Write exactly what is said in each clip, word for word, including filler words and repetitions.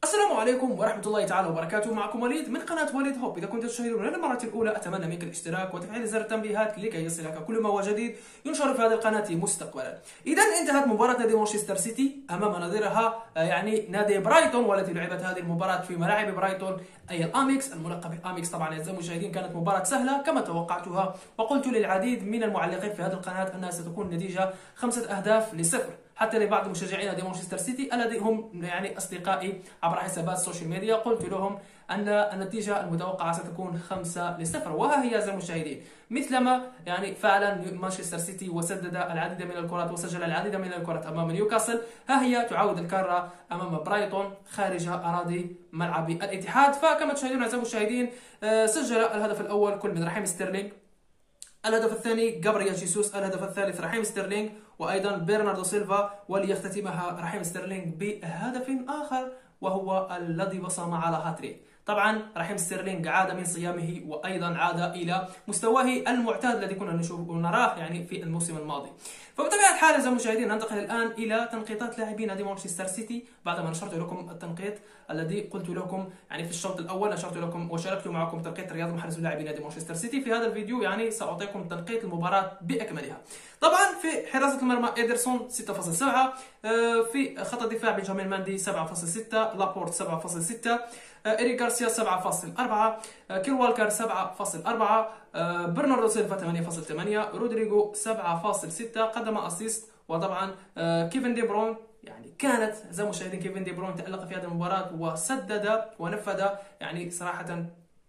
السلام عليكم ورحمة الله تعالى وبركاته. معكم وليد من قناة وليد هوب. إذا كنت تشاهدون للمرة الأولى أتمنى منك الاشتراك وتفعيل زر التنبيهات لكي يصلك كل ما هو جديد ينشر في هذه القناة مستقبلا. إذا انتهت مباراة نادي مانشستر سيتي أمام نظيرها يعني نادي برايتون، والتي لعبت هذه المباراة في ملاعب برايتون أي الأميكس الملقب بالأميكس. طبعا أعزائي المشاهدين كانت مباراة سهلة كما توقعتها، وقلت للعديد من المعلقين في هذه القناة أنها ستكون النتيجة خمسة أهداف لصفر، حتى لبعض مشجعي نادي مانشستر سيتي الذين هم يعني اصدقائي عبر حسابات السوشيال ميديا. قلت لهم ان النتيجه المتوقعه ستكون خمسة لصفر، وها هي اعزائي المشاهدين مثلما يعني فعلا مانشستر سيتي وسدد العديد من الكرات وسجل العديد من الكرات امام نيوكاسل. ها هي تعاود الكره امام برايتون خارج اراضي ملعب الاتحاد. فكما تشاهدون اعزائي المشاهدين سجل الهدف الاول كل من رحيم ستيرلينغ، الهدف الثاني جابرييل جيسوس، الهدف الثالث رحيم ستيرلينغ وايضا برناردو سيلفا، وليختتمها رحيم ستيرلينغ بهدف اخر وهو الذي بصم على هاتريك. طبعا رحيم ستيرلينغ عاد من صيامه وايضا عاد الى مستواه المعتاد الذي كنا نشوف ونراه يعني في الموسم الماضي. فبطبيعه الحال اعزائي المشاهدين ننتقل الان الى تنقيطات لاعبين نادي مانشستر سيتي بعدما نشرت لكم التنقيط الذي قلت لكم يعني في الشوط الاول. نشرت لكم وشاركت معكم تنقيط رياض محرز لاعبين نادي مانشستر سيتي. في هذا الفيديو يعني ساعطيكم تنقيط المباراه باكملها. طبعا في حراسه المرمى إيدرسون ستة فاصلة سبعة، في خط الدفاع بنجامين ماندي سبعة فاصلة ستة، لابورت سبعة فاصلة ستة، إريك غارسيا سبعة فاصلة أربعة، كيل والكر سبعة فاصلة أربعة، برناردو سيلفا ثمانية فاصلة ثمانية، رودريغو سبعة فاصلة ستة قدم اسيست. وطبعا كيفن دي بروين يعني كانت زي المشاهدين كيفن دي بروين تألق في هذه المباراة وسدد ونفذ يعني صراحة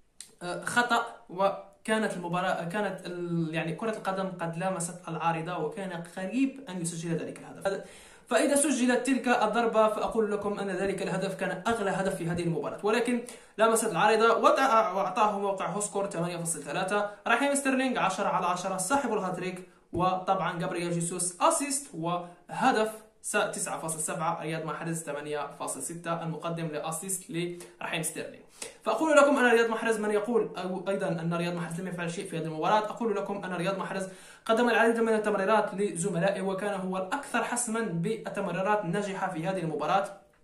خطأ، وكانت المباراة كانت يعني كرة القدم قد لامست العارضة وكان قريب أن يسجل ذلك الهدف. فإذا سجلت تلك الضربة فأقول لكم أن ذلك الهدف كان أغلى هدف في هذه المباراة، ولكن لامست العارضة وأعطاه موقع هوسكور ثمانية فاصلة ثلاثة. رحيم ستيرلينغ عشرة على عشرة صاحب الهاتريك، وطبعا جابرييل جيسوس اسيست وهدف تسعة فاصلة سبعة، رياض محرز ثمانية فاصلة ستة المقدم لاسيست لرحيم ستيرلينغ. فأقول لكم أن رياض محرز من يقول أو أيضا أن رياض محرز لم يفعل شيء في هذه المباراة، أقول لكم أن رياض محرز قدم العديد من التمريرات لزملائه وكان هو الأكثر حسما بالتمريرات الناجحة في هذه المباراة.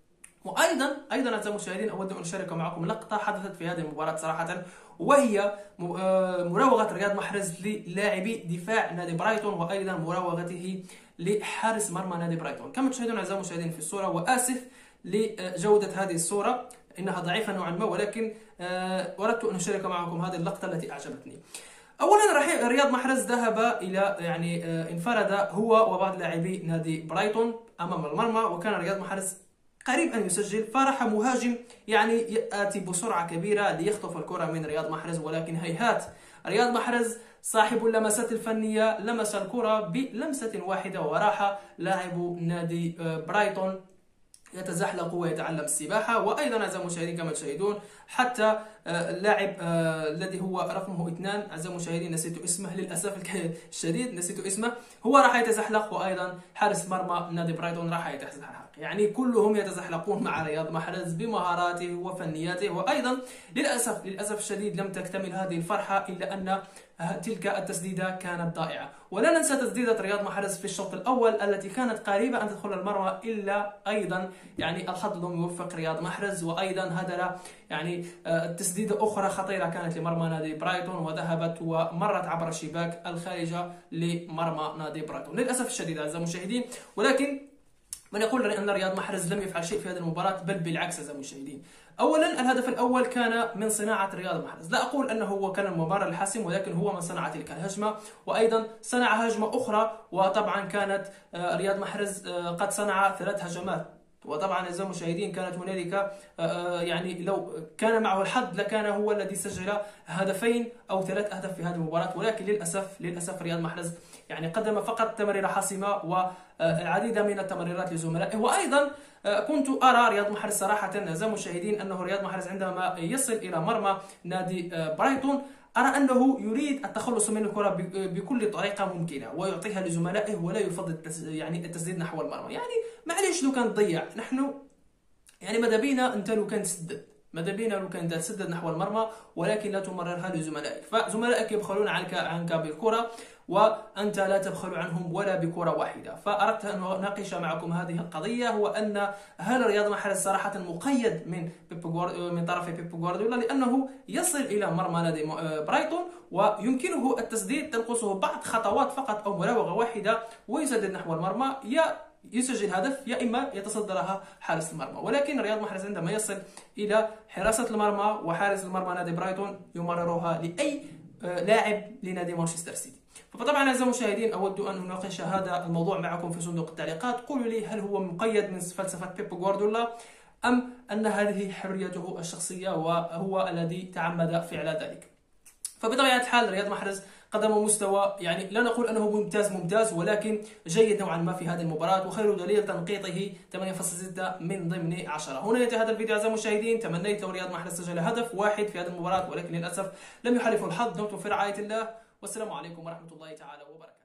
وايضا ايضا اعزائي المشاهدين اود ان اشارك معكم لقطه حدثت في هذه المباراه صراحه، وهي مراوغه رياض محرز للاعبي دفاع نادي برايتون وايضا مراوغته لحارس مرمى نادي برايتون. كما تشاهدون اعزائي المشاهدين في الصوره، واسف لجوده هذه الصوره انها ضعيفه نوعا ما، ولكن اردت ان اشارك معكم هذه اللقطه التي اعجبتني. اولا رياض محرز ذهب الى يعني انفرد هو وبعض لاعبي نادي برايتون امام المرمى، وكان رياض محرز قريب أن يسجل، فرح مهاجم يعني يأتي بسرعة كبيرة ليخطف الكرة من رياض محرز، ولكن هيهات رياض محرز صاحب اللمسات الفنية لمس الكرة بلمسة واحدة وراح لاعب نادي برايتون يتزحلق ويتعلم السباحة. وأيضا أعزائي المشاهدين كما تشاهدون حتى اللاعب الذي هو رقمه اثنان أعزائي المشاهدين نسيت اسمه للأسف الشديد نسيت اسمه، هو راح يتزحلق، وأيضا حارس مرمى نادي برايتون راح يتزحلق. يعني كلهم يتزحلقون مع رياض محرز بمهاراته وفنياته. وأيضا للأسف للأسف الشديد لم تكتمل هذه الفرحة إلا أن تلك التسديدة كانت ضائعة. ولا ننسى تسديدة رياض محرز في الشوط الأول التي كانت قريبة أن تدخل المرمى، إلا أيضا يعني الحظ لم يوفق رياض محرز، وأيضا هدر يعني تسديدة أخرى خطيرة كانت لمرمى نادي برايتون وذهبت ومرت عبر الشباك الخارجة لمرمى نادي برايتون للأسف الشديد أعزائي المشاهدين. ولكن من يقول أن رياض محرز لم يفعل شيء في هذه المباراة، بل بالعكس أعزائي المشاهدين. أولا الهدف الأول كان من صناعة رياض محرز، لا أقول أنه هو كان المباراة الحاسم، ولكن هو من صنع تلك الهجمة، وأيضا صنع هجمة أخرى، وطبعا كانت رياض محرز قد صنع ثلاث هجمات. وطبعا اعزائي المشاهدين كانت هنالك يعني لو كان معه الحظ لكان هو الذي سجل هدفين او ثلاث اهداف في هذه المباراه، ولكن للاسف للاسف رياض محرز يعني قدم فقط تمريره حاسمه والعديد من التمريرات لزملائه. وايضا كنت ارى رياض محرز صراحه اعزائي المشاهدين انه رياض محرز عندما يصل الى مرمى نادي برايتون أرى أنه يريد التخلص من الكرة بكل طريقة ممكنة ويعطيها لزملائه ولا يفضل يعني التسديد نحو المرمى. يعني معليش لو كان تضيع نحن يعني ماذا بينا أنت لو كان تسدد، ماذا بينا لو كان تسدد نحو المرمى ولكن لا تمررها لزملائك، فزملائك يبخلون عنك عنك بالكرة. وأنت لا تبخل عنهم ولا بكرة واحدة. فأردت أن أناقش معكم هذه القضية، هو أن هل رياض محرز صراحة مقيد من بيب من طرف بيب غوارديولا، لأنه يصل إلى مرمى نادي برايتون ويمكنه التسديد، تنقصه بعض خطوات فقط أو مراوغة واحدة ويسدد نحو المرمى، يا يسجل هدف يا إما يتصدى لها حارس المرمى. ولكن رياض محرز عندما يصل إلى حراسة المرمى وحارس المرمى نادي برايتون يمررها لأي لاعب لنادي مانشستر سيتي. فطبعا أعزائي المشاهدين، أود أن أناقش هذا الموضوع معكم في صندوق التعليقات. قولوا لي، هل هو مقيد من فلسفة بيب غوارديولا أم أن هذه حريته الشخصية وهو الذي تعمد فعل ذلك؟ فبطبيعة الحال رياض محرز قدم مستوى، يعني لا نقول أنه ممتاز ممتاز ولكن جيد نوعا ما في هذه المباراة، وخير دليل تنقيطه ثمانية فاصلة ستة من ضمن عشرة. هنا ينتهي هذا الفيديو أعزائي المشاهدين. تمنيت رياض محرز سجل هدف واحد في هذه المباراة ولكن للأسف لم يحالفه الحظ. دمتم في رعاية الله، والسلام عليكم ورحمة الله تعالى وبركاته.